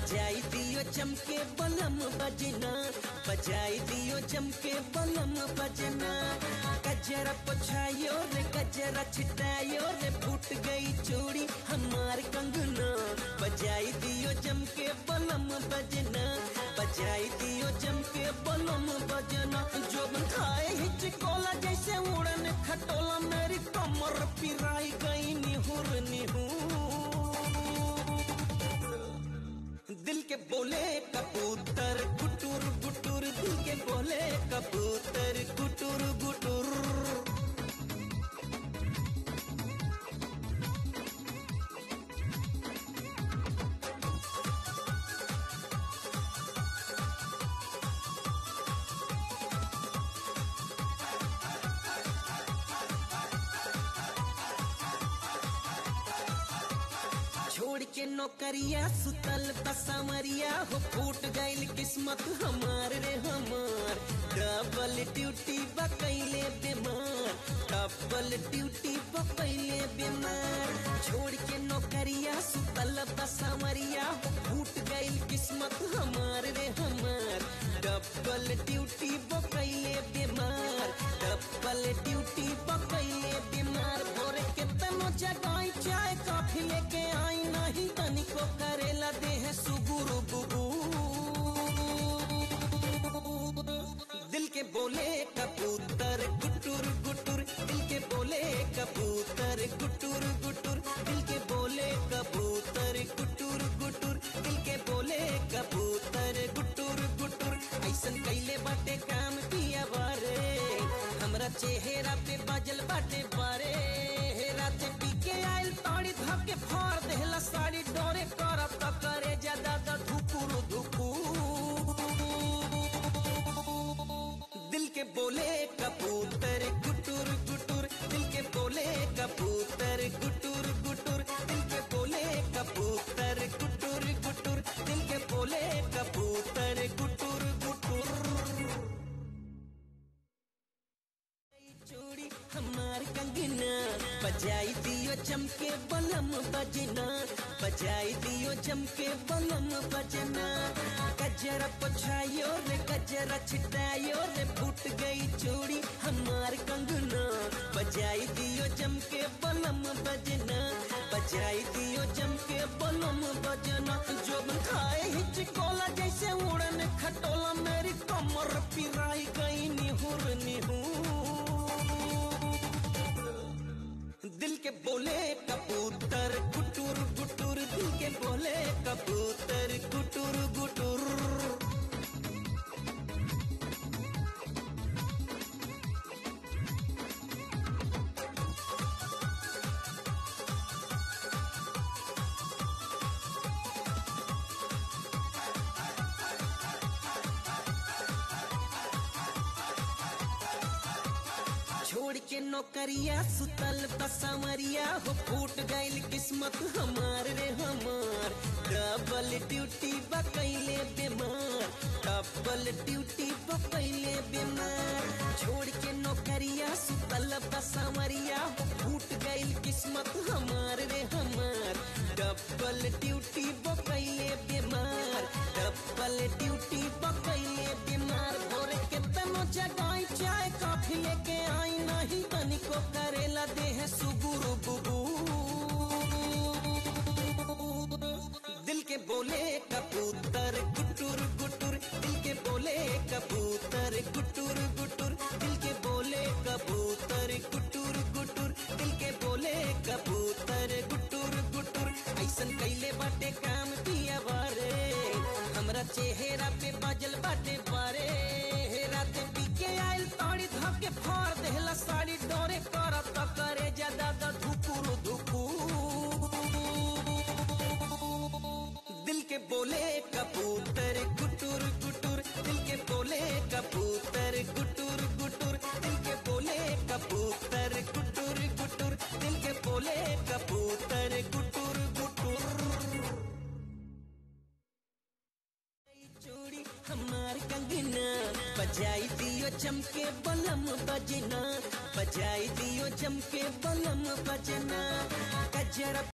बजाई दियो चमके बलम बजना, बजाई दियो चमके बलम बजना। गजरा पोछायो रे गजरा छिटायो रे, फूट गई चूड़ी हमार कंगना। बजाई दियो चमके बलम बजना, बजाई दियो चमके बलम बजना। जो बन खाए हिचकोला जैसे उड़न खटोला, मेरी कमर पिराई गई निहुर निहुर। दिल के बोले कबूतर गुटुर गुटुर, दिल के बोले कबूतर गुटुर गुटुर। छोड़ के नौकरिया सुतल बसमरिया हो, फूट गईल किस्मत हमार रे हमार। डबल ड्यूटी बकैले बीमार, डबल ड्यूटी बकैले बीमार। छोड़ के नौकरिया सुतल बसमरिया हो, फूट गईल किस्मत हमार रे हमार। डबल ड्यूटी बकैले बीमार, डबल ड्यूटी बकैले बीमार। भोरे के तनो जगाई चाय कॉफी लेके आई, नहीं तनिको करेला देह सुगुरु बुबू। दिल के बोले कबूतर गुटुर गुटुर, दिल के बोले कबूतर गुटुर गुटुर। दिल के बोले कबूतर गुटुर गुटुर, दिल के बोले कबूतर गुटुर गुटुर। ऐसन कैले बाटे काम पिया बारे, हमरा चेहरा पे बाजल बाटे बारे। रात पी के आयल ताड़ी धके फाड़ देहला साड़ी, डोरे करत करे ज्यादा धुकुर धुकुर। दिल के बोले कबूतर गुटुर गुटुर, दिल के बोले कबूतर गुटुर गुटुर। दिल के बोले कबूतर गुटुर गुटुर, दिल के बोले कबूतर गुटुर गुटुर। चूड़ी हमार कंगना, बजाई दियो चमके बलम बजना, बजाई दियो चमके बलम बजना। गजरा पोछायो रे गजरा छिटायो रे, फूट गई चूड़ी हमार कंगना। बजाई दियो चमके बलम बजना, बजाई दियो चमके बलम बजना। जो बन खाए हिचकोला जैसे उड़न खटोला, मेरी कमर पिराई गई निहुर निहुर। दिल के बोले कबूतर गुटुर गुटुर, दिल के बोले कबूतर गुटुर गुटुर। छोड़ के नौकरिया सुतल बसमरिया हो, फूट गईल किस्मत हमार रे हमार। डबल ड्यूटी बकैले बीमार, डबल ड्यूटी बकैले बीमार। छोड़ के नौकरिया सुतल बसमरिया हो, फूट गईल किस्मत हमार रे हमार। डबल ड्यूटी बकैले बीमार, डबल ड्यूटी बकैले बीमार। भोरे के तनो जगाई चाय कॉफी लेके आई, नहीं तनिको करेला देह सुगुरु बुबू। दिल के बोले कबूतर गुटुर गुटुर, दिल के बोले कबूतर गुटुर गुटुर। दिल के बोले कबूतर गुटुर गुटुर, दिल के बोले कबूतर गुटुर गुटुर। ऐसन कैले बाटे काम पिया बारे, हमरा चेहरा पे बाजल बाटे बारे। रात पी के आयल ताड़ी धके फाड़ देहला साड़ी, डोरे करत करे ज्यादा धुकुर धुकुर। दिल के बोले कबूतर गुटुर गुटुर, दिल के बोले कबूतर गुटुर गुटुर। दिल के बोले कबूतर गुटुर गुटुर, दिल के बोले कबूतर गुटुर गुटुर। चूड़ी हमार कंगना, बजाई दियो चमके बलम बजना, बजाई दियो चमके बलम बजना। गजरा